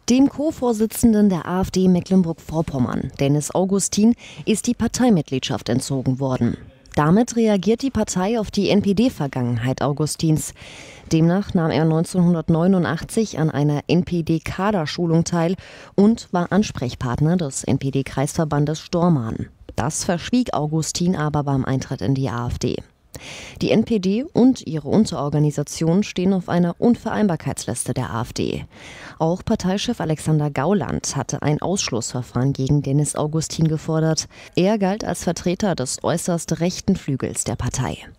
Dem Co-Vorsitzenden der AfD Mecklenburg-Vorpommern, Dennis Augustin, ist die Parteimitgliedschaft entzogen worden. Damit reagiert die Partei auf die NPD-Vergangenheit Augustins. Demnach nahm er 1989 an einer NPD-Kaderschulung teil und war Ansprechpartner des NPD-Kreisverbandes Stormarn. Das verschwieg Augustin aber beim Eintritt in die AfD. Die NPD und ihre Unterorganisationen stehen auf einer Unvereinbarkeitsliste der AfD. Auch Parteichef Alexander Gauland hatte ein Ausschlussverfahren gegen Dennis Augustin gefordert. Er galt als Vertreter des äußerst rechten Flügels der Partei.